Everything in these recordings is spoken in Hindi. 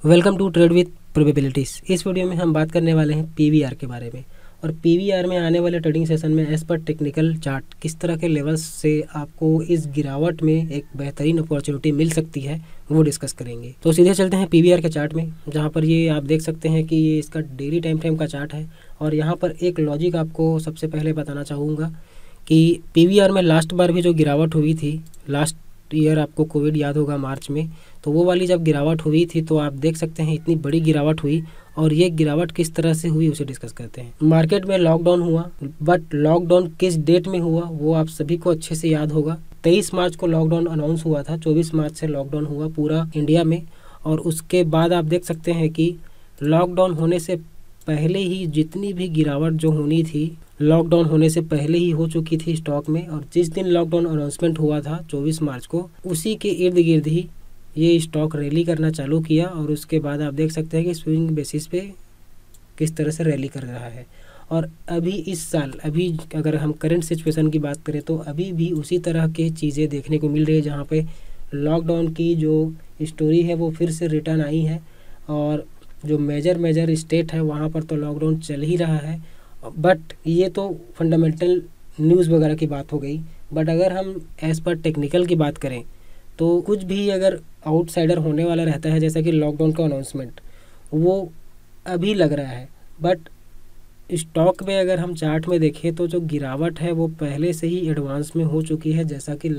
Welcome to trade with probabilities. इस वीडियो में हम बात करने वाले हैं पीवीआर के बारे में। और पीवीआर में आने वाले ट्रेडिंग सेशन में एज पर टेक्निकल चार्ट किस तरह के लेवल्स से आपको इस गिरावट में एक बेहतरीन अपॉर्चुनिटी मिल सकती है वो डिस्कस करेंगे। तो सीधे चलते हैं पीवीआर के चार्ट में, जहाँ पर ये आप देख सकते हैं कि ये इसका डेली टाइम फ्रेम का चार्ट है। और यहाँ पर एक लॉजिक आपको सबसे पहले बताना चाहूँगा कि पीवीआर में लास्ट बार भी जो गिरावट हुई थी, लास्ट ईयर आपको कोविड याद होगा मार्च में, तो वो वाली जब गिरावट हुई थी तो आप देख सकते हैं इतनी बड़ी गिरावट हुई। और ये गिरावट किस तरह से हुई उसे डिस्कस करते हैं। मार्केट में लॉकडाउन हुआ, बट लॉकडाउन किस डेट में हुआ वो आप सभी को अच्छे से याद होगा। 23 मार्च को लॉकडाउन अनाउंस हुआ था, 24 मार्च से लॉकडाउन हुआ पूरा इंडिया में। और उसके बाद आप देख सकते हैं कि लॉकडाउन होने से पहले ही जितनी भी गिरावट जो होनी थी लॉकडाउन होने से पहले ही हो चुकी थी स्टॉक में। और जिस दिन लॉकडाउन अनाउंसमेंट हुआ था 24 मार्च को, उसी के इर्द गिर्द ही ये स्टॉक रैली करना चालू किया। और उसके बाद आप देख सकते हैं कि स्विंग बेसिस पे किस तरह से रैली कर रहा है। और अभी इस साल, अभी अगर हम करंट सिचुएशन की बात करें तो अभी भी उसी तरह की चीज़ें देखने को मिल रही है, जहाँ पे लॉकडाउन की जो स्टोरी है वो फिर से रिटर्न आई है। और जो मेजर स्टेट है वहाँ पर तो लॉकडाउन चल ही रहा है। बट ये तो फंडामेंटल न्यूज़ वगैरह की बात हो गई। बट अगर हम एज़ पर टेक्निकल की बात करें तो कुछ भी अगर आउटसाइडर होने वाला रहता है, जैसा कि लॉकडाउन का अनाउंसमेंट, वो अभी लग रहा है। बट स्टॉक में अगर हम चार्ट में देखें तो जो गिरावट है वो पहले से ही एडवांस में हो चुकी है, जैसा कि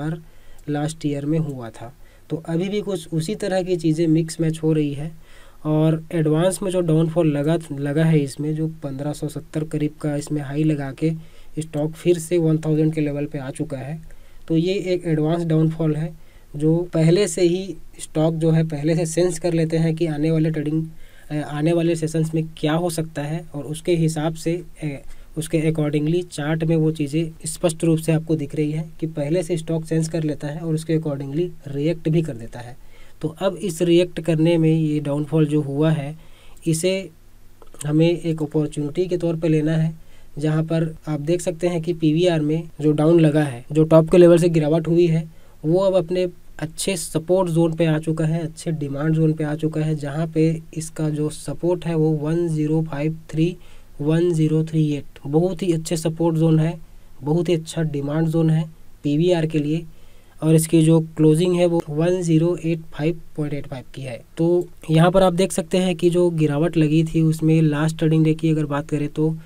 लास्ट ईयर में हुआ था। तो अभी भी कुछ उसी तरह की चीज़ें मिक्स मैच हो रही है। और एडवांस में जो डाउनफॉल लगा है इसमें, जो 1570 करीब का इसमें हाई लगा के स्टॉक फिर से 1000 के लेवल पे आ चुका है। तो ये एक एडवांस डाउनफॉल है जो पहले से ही स्टॉक जो है पहले से सेंस कर लेते हैं कि आने वाले सेशंस में क्या हो सकता है। और उसके हिसाब से उसके अकॉर्डिंगली चार्ट में वो चीज़ें स्पष्ट रूप से आपको दिख रही है कि पहले से स्टॉक सेंस कर लेता है और उसके अकॉर्डिंगली रिएक्ट भी कर देता है। तो अब इस रिएक्ट करने में ये डाउनफॉल जो हुआ है, इसे हमें एक अपॉर्चुनिटी के तौर पे लेना है, जहाँ पर आप देख सकते हैं कि पीवीआर में जो डाउन लगा है, जो टॉप के लेवल से गिरावट हुई है, वो अब अपने अच्छे सपोर्ट जोन पे आ चुका है, अच्छे डिमांड जोन पे आ चुका है, जहाँ पे इसका जो सपोर्ट है वो 1053 1038 बहुत ही अच्छे सपोर्ट जोन है, बहुत ही अच्छा डिमांड जोन है पीवीआर के लिए। और इसकी जो क्लोजिंग है वो 1085.85 की है। तो यहाँ पर आप देख सकते हैं कि जो गिरावट लगी थी उसमें लास्ट ट्रेडिंग डे की अगर बात करें तो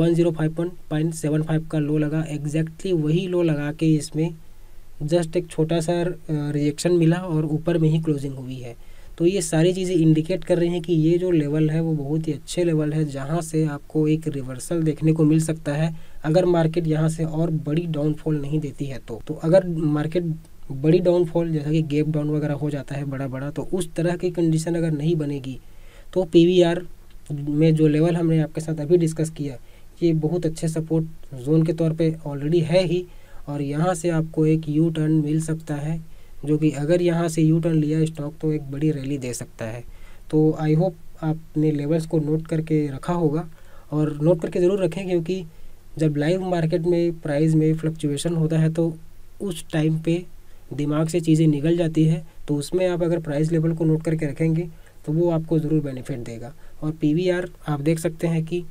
105.75 का लो लगा, एग्जैक्टली वही लो लगा के इसमें जस्ट एक छोटा सा रिएक्शन मिला और ऊपर में ही क्लोजिंग हुई है। तो ये सारी चीज़ें इंडिकेट कर रही हैं कि ये जो लेवल है वो बहुत ही अच्छे लेवल है, जहाँ से आपको एक रिवर्सल देखने को मिल सकता है अगर मार्केट यहाँ से और बड़ी डाउनफॉल नहीं देती है। तो अगर मार्केट बड़ी डाउनफॉल जैसा कि गैप डाउन वगैरह हो जाता है बड़ा, तो उस तरह की कंडीशन अगर नहीं बनेगी तो पीवीआर में जो लेवल हमने आपके साथ अभी डिस्कस किया, ये बहुत अच्छे सपोर्ट जोन के तौर पे ऑलरेडी है ही। और यहाँ से आपको एक यू टर्न मिल सकता है, जो कि अगर यहाँ से यू टर्न लिया स्टॉक तो एक बड़ी रैली दे सकता है। तो आई होप आपने लेवल्स को नोट करके रखा होगा, और नोट करके ज़रूर रखें, क्योंकि जब लाइव मार्केट में प्राइस में फ्लक्चुएशन होता है तो उस टाइम पे दिमाग से चीज़ें निकल जाती है। तो उसमें आप अगर प्राइस लेवल को नोट करके रखेंगे तो वो आपको ज़रूर बेनिफिट देगा। और पीवीआर आप देख सकते हैं कि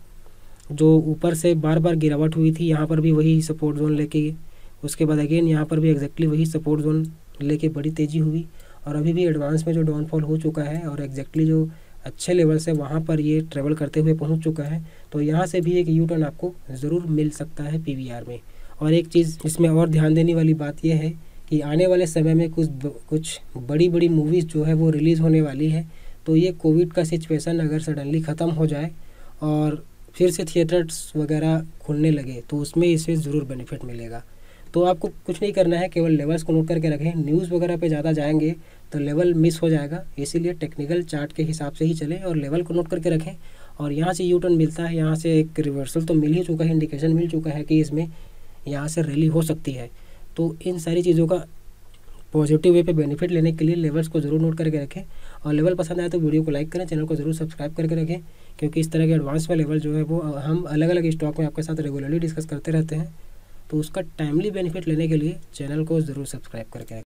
जो ऊपर से बार गिरावट हुई थी, यहाँ पर भी वही सपोर्ट जोन लेके, उसके बाद अगेन यहाँ पर भी एग्जैक्टली वही सपोर्ट जोन लेके बड़ी तेज़ी हुई। और अभी भी एडवांस में जो डाउनफॉल हो चुका है और एग्जैक्टली जो अच्छे लेवल से वहाँ पर ये ट्रेवल करते हुए पहुँच चुका है। तो यहाँ से भी एक यू टर्न आपको ज़रूर मिल सकता है पीवीआर में। और एक चीज़ इसमें और ध्यान देने वाली बात यह है कि आने वाले समय में कुछ बड़ी मूवीज़ जो है वो रिलीज़ होने वाली है। तो ये कोविड का सिचुएशन अगर सडनली ख़त्म हो जाए और फिर से थिएटर्स वगैरह खुलने लगे तो उसमें इसे ज़रूर बेनिफिट मिलेगा। तो आपको कुछ नहीं करना है, केवल लेवल्स को नोट करके रखें। न्यूज़ वगैरह पे ज़्यादा जाएंगे तो लेवल मिस हो जाएगा, इसीलिए टेक्निकल चार्ट के हिसाब से ही चलें और लेवल को नोट करके रखें। और यहाँ से यू टर्न मिलता है, यहाँ से एक रिवर्सल तो मिल ही चुका है, इंडिकेशन मिल चुका है कि इसमें यहाँ से रैली हो सकती है। तो इन सारी चीज़ों का पॉजिटिव वे पे बेनिफिट लेने के लिए लेवल्स को ज़रूर नोट करके रखें। और लेवल पसंद आए तो वीडियो को लाइक करें, चैनल को ज़रूर सब्सक्राइब करके रखें, क्योंकि इस तरह के एडवांस में लेवल जो है वो हम अलग अलग स्टॉक में आपके साथ रेगुलरली डिस्कस करते रहते हैं। तो उसका टाइमली बेनिफिट लेने के लिए चैनल को ज़रूर सब्सक्राइब करके रखें।